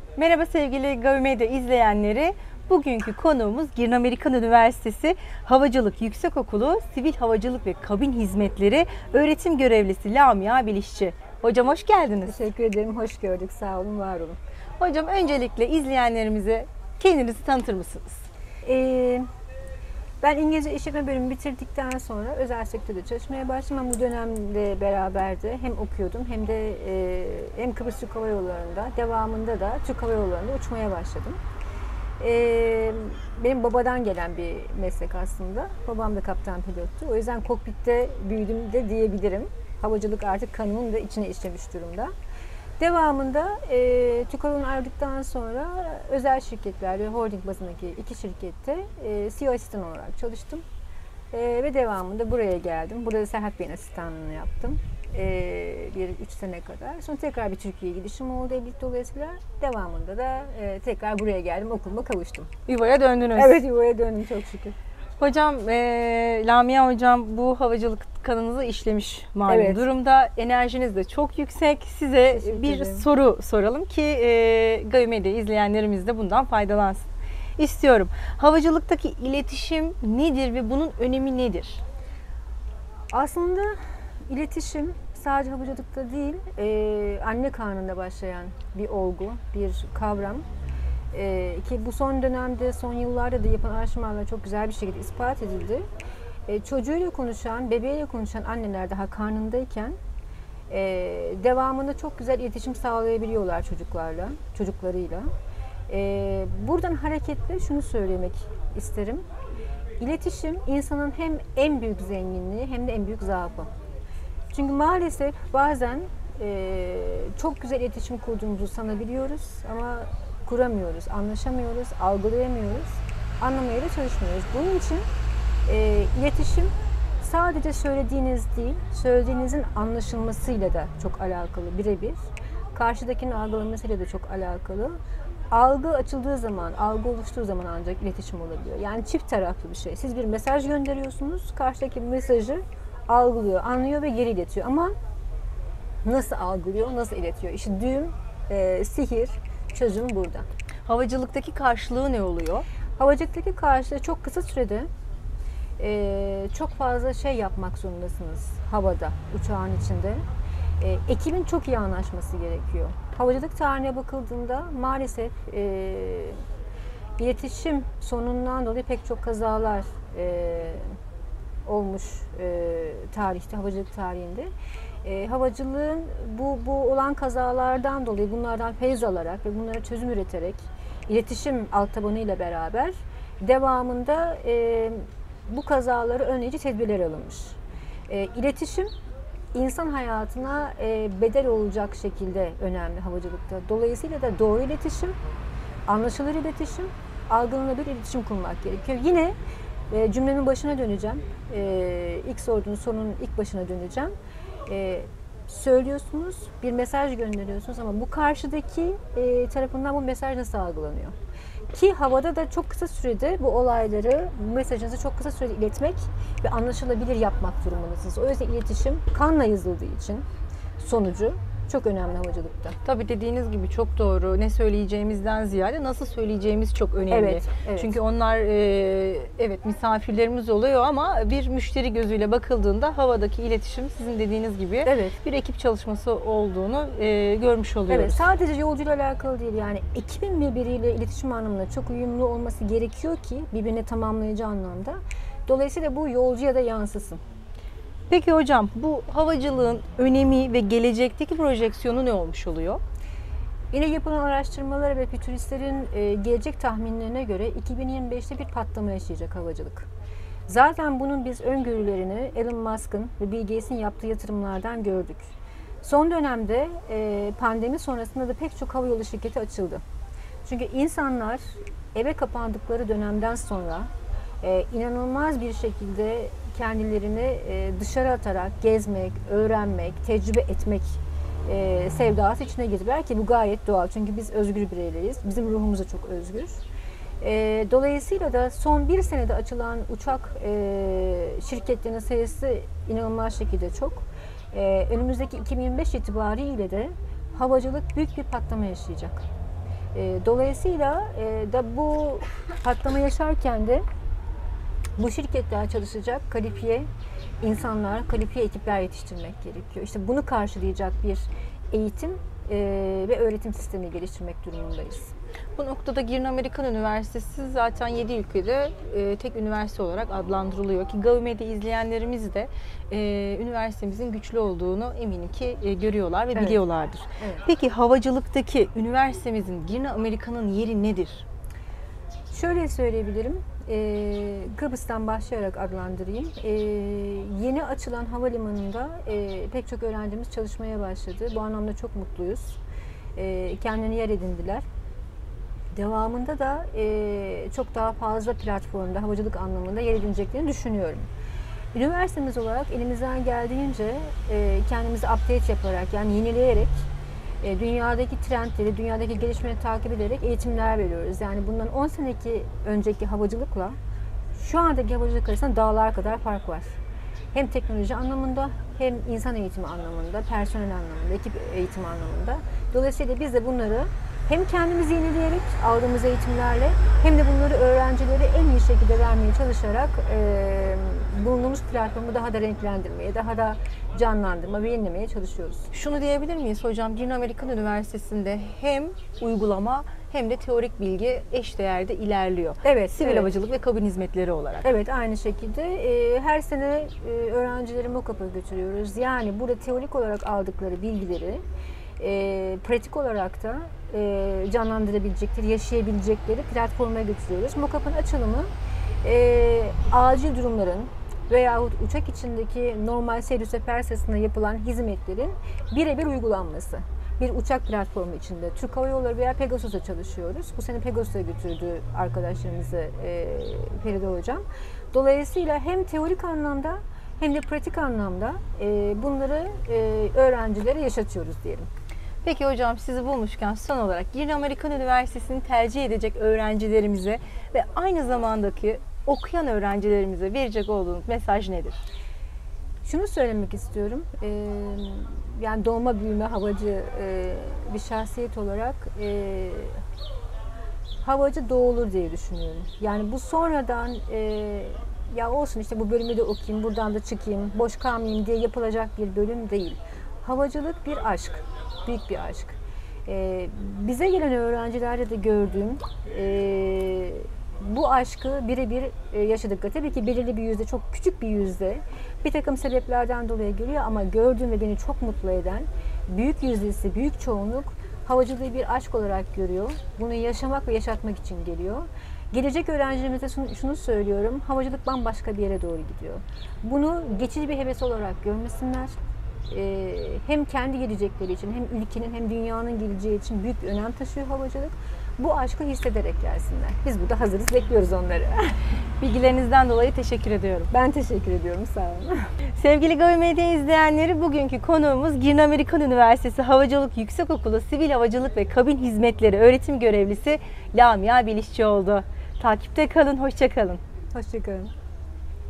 Merhaba sevgili GaviMedya izleyenleri. Bugünkü konuğumuz Girne Amerikan Üniversitesi Havacılık Yüksekokulu Sivil Havacılık ve Kabin Hizmetleri öğretim görevlisi Lamia Bilişçi. Hocam hoş geldiniz. Teşekkür ederim. Hoş gördük. Sağ olun, var olun. Hocam öncelikle izleyenlerimize kendinizi tanıtır mısınız? Ben İngilizce İşletme bölümü bitirdikten sonra özel sektörde çalışmaya başladım. Ama bu dönemde beraber de hem okuyordum hem de hem Kıbrıs Türk Hava Yolları'nda, devamında da Türk Hava Yolları'nda uçmaya başladım. Benim babadan gelen bir meslek aslında. Babam da kaptan pilottu. O yüzden kokpitte büyüdüm de diyebilirim. Havacılık artık kanımın da içine işlemiş durumda. Devamında Türk Hava Yolları'ndan ayrıldıktan sonra özel şirketler ve holding bazındaki iki şirkette CEO asistan olarak çalıştım. Ve devamında buraya geldim. Burada da Serhat Bey'in asistanlığını yaptım. Bir 3 sene kadar. Sonra tekrar bir Türkiye'ye gidişim oldu evlilik dolayısıyla. Devamında da tekrar buraya geldim. Okuluma kavuştum. Yuvaya döndünüz. Evet, yuvaya döndüm çok şükür. Hocam, Lamia hocam bu havacılık kanınızı işlemiş malum Evet. durumda. Enerjiniz de çok yüksek. Size Teşekkür bir ederim. soru soralım ki GaviMedya izleyenlerimiz de bundan faydalansın istiyorum. Havacılıktaki iletişim nedir ve bunun önemi nedir? Aslında iletişim sadece havacılıkta değil, anne karnında başlayan bir olgu, bir kavram. Ki bu son dönemde, son yıllarda da yapılan araştırmalarla çok güzel bir şekilde ispat edildi. Çocuğuyla konuşan, bebeğiyle konuşan anneler daha karnındayken devamında çok güzel iletişim sağlayabiliyorlar çocuklarıyla. Buradan hareketle şunu söylemek isterim. İletişim insanın hem en büyük zenginliği hem de en büyük zaafı. Çünkü maalesef bazen çok güzel iletişim kurduğumuzu sanabiliyoruz ama kuramıyoruz, anlaşamıyoruz, algılayamıyoruz, anlamaya da çalışmıyoruz. Bunun için iletişim sadece söylediğiniz değil, söylediğinizin anlaşılmasıyla da çok alakalı, birebir. Karşıdakinin algılamasıyla da çok alakalı. Algı açıldığı zaman, algı oluştuğu zaman ancak iletişim olabiliyor. Yani çift taraflı bir şey. Siz bir mesaj gönderiyorsunuz, karşıdaki mesajı algılıyor, anlıyor ve geri iletiyor. Ama nasıl algılıyor, nasıl iletiyor? İşte düğüm, sihir, çözüm burada. Havacılıktaki karşılığı ne oluyor? Havacılıktaki karşılığı çok kısa sürede çok fazla şey yapmak zorundasınız havada, uçağın içinde. Ekibin çok iyi anlaşması gerekiyor. Havacılık tarihine bakıldığında maalesef iletişim sorunundan dolayı pek çok kazalar olmuş tarihte, havacılık tarihinde. Havacılığın bu olan kazalardan dolayı bunlardan feyz alarak ve bunlara çözüm üreterek iletişim alt tabanıyla beraber devamında bu kazaları önleyici tedbirler alınmış. İletişim insan hayatına bedel olacak şekilde önemli havacılıkta. Dolayısıyla da doğru iletişim, anlaşılır iletişim, algılanabilir iletişim kurmak gerekiyor. Yine cümlemin başına döneceğim. İlk sorduğunuz sorunun ilk başına döneceğim. Söylüyorsunuz, bir mesaj gönderiyorsunuz ama bu karşıdaki tarafından bu mesaj nasıl algılanıyor? Ki havada da çok kısa sürede bu olayları, bu mesajınızı çok kısa sürede iletmek ve anlaşılabilir yapmak durumundasınız. O yüzden iletişim kanla yazıldığı için sonucu çok önemli havacılıkta. Tabii dediğiniz gibi çok doğru. Ne söyleyeceğimizden ziyade nasıl söyleyeceğimiz çok önemli. Evet, evet. Çünkü onlar evet misafirlerimiz oluyor ama bir müşteri gözüyle bakıldığında havadaki iletişim sizin dediğiniz gibi Evet. bir ekip çalışması olduğunu görmüş oluyoruz. Evet, sadece yolcuyla alakalı değil, yani ekibin birbiriyle iletişim anlamında çok uyumlu olması gerekiyor ki birbirine tamamlayıcı anlamda. Dolayısıyla bu yolcuya da yansısın. Peki hocam, bu havacılığın önemi ve gelecekteki projeksiyonu ne olmuş oluyor? Yine yapılan araştırmalara ve fütüristlerin gelecek tahminlerine göre 2025'te bir patlama yaşayacak havacılık. Zaten bunun biz öngörülerini Elon Musk'ın ve Bill Gates'in yaptığı yatırımlardan gördük. Son dönemde pandemi sonrasında da pek çok havayolu şirketi açıldı. Çünkü insanlar eve kapandıkları dönemden sonra inanılmaz bir şekilde kendilerini dışarı atarak gezmek, öğrenmek, tecrübe etmek sevdası içine girdiler ki bu gayet doğal. Çünkü biz özgür bireyleriz. Bizim ruhumuz da çok özgür. Dolayısıyla da son bir senede açılan uçak şirketlerinin sayısı inanılmaz şekilde çok. Önümüzdeki 2025 itibariyle de havacılık büyük bir patlama yaşayacak. Dolayısıyla da bu patlama yaşarken de bu şirketler çalışacak kalifiye insanlar, kalifiye ekipler yetiştirmek gerekiyor. İşte bunu karşılayacak bir eğitim ve öğretim sistemi geliştirmek durumundayız. Bu noktada Girne Amerikan Üniversitesi zaten 7 ülkede tek üniversite olarak adlandırılıyor ki GovMedya izleyenlerimiz de üniversitemizin güçlü olduğunu eminim ki görüyorlar ve biliyorlardır. Evet. Peki havacılıktaki üniversitemizin Girne Amerikan'ın yeri nedir? Şöyle söyleyebilirim, Kıbrıs'tan başlayarak adlandırayım. Yeni açılan havalimanında pek çok öğrencimiz çalışmaya başladı. Bu anlamda çok mutluyuz. Kendilerini yer edindiler. Devamında da çok daha fazla platformda havacılık anlamında yer edineceklerini düşünüyorum. Üniversitemiz olarak elimizden geldiğince kendimizi update yaparak, yani yenileyerek, dünyadaki trendleri, dünyadaki gelişmeleri takip ederek eğitimler veriyoruz. Yani bundan 10 seneki önceki havacılıkla şu andaki havacılık arasında dağlar kadar fark var. Hem teknoloji anlamında, hem insan eğitimi anlamında, personel anlamında, ekip eğitimi anlamında. Dolayısıyla biz de bunları hem kendimizi yenileyerek aldığımız eğitimlerle hem de bunları öğrencilere en iyi şekilde vermeye çalışarak bulunduğumuz platformu daha da renklendirmeye, daha da canlandırma ve yenilemeye çalışıyoruz. Şunu diyebilir miyiz hocam? Girne Amerikan Üniversitesi'nde hem uygulama hem de teorik bilgi eşdeğerde ilerliyor. Evet, Sivil evet. havacılık ve kabin hizmetleri olarak. Evet, aynı şekilde her sene öğrencileri MOCAP'a götürüyoruz. Yani burada teorik olarak aldıkları bilgileri pratik olarak da canlandırabilecekleri, yaşayabilecekleri platforma götürüyoruz. MOCAP'ın açılımı acil durumların veyahut uçak içindeki normal seyir sefer sırasında yapılan hizmetlerin birebir uygulanması. Bir uçak platformu içinde Türk Hava Yolları veya Pegasus'a çalışıyoruz. Bu sene Pegasus'a götürdü arkadaşlarımızı Feride Hocam. Dolayısıyla hem teorik anlamda hem de pratik anlamda bunları öğrencilere yaşatıyoruz diyelim. Peki hocam, sizi bulmuşken son olarak Girne Amerikan Üniversitesi'ni tercih edecek öğrencilerimize ve aynı zamandaki okuyan öğrencilerimize verecek olduğunuz mesaj nedir? Şunu söylemek istiyorum. Yani doğma büyüme havacı bir şahsiyet olarak havacı doğulur diye düşünüyorum. Yani bu sonradan ya olsun işte bu bölümü de okuyayım, buradan da çıkayım, boş kalmayayım diye yapılacak bir bölüm değil. Havacılık bir aşk, büyük bir aşk. Bize gelen öğrencilerde de gördüğüm bu aşkı birebir yaşadıkları. Tabii ki belirli bir yüzde, çok küçük bir yüzde bir takım sebeplerden dolayı geliyor ama gördüğüm ve beni çok mutlu eden büyük yüzdesi, büyük çoğunluk havacılığı bir aşk olarak görüyor. Bunu yaşamak ve yaşatmak için geliyor. Gelecek öğrencilerimize şunu söylüyorum, havacılık bambaşka bir yere doğru gidiyor. Bunu geçici bir heves olarak görmesinler. Hem kendi gelecekleri için, hem ülkenin hem dünyanın geleceği için büyük bir önem taşıyor havacılık. Bu aşkı hissederek gelsinler. Biz burada hazırız, bekliyoruz onları. Bilgilerinizden dolayı teşekkür ediyorum. Ben teşekkür ediyorum, sağ olun. Sevgili GovMedya izleyenleri, bugünkü konuğumuz Girne Amerikan Üniversitesi Havacılık Yüksekokulu Sivil Havacılık ve Kabin Hizmetleri Öğretim Görevlisi Lamia Bilişçi oldu. Takipte kalın, hoşça kalın. Hoşça kalın.